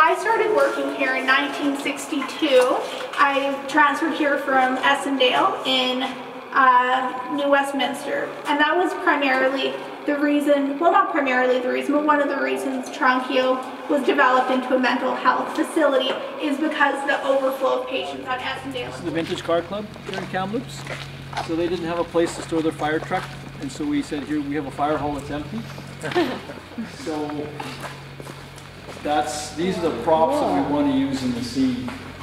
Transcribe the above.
I started working here in 1962. I transferred here from Essendale in New Westminster, and that was primarily the reason, well, not primarily the reason, but one of the reasons Tranquille was developed into a mental health facility is because the overflow of patients on Essendale. This is the Vintage Car Club here in Kamloops. So they didn't have a place to store their fire truck, and so we said, here we have a fire hall that's empty. So these are the props that we want to use in the scene.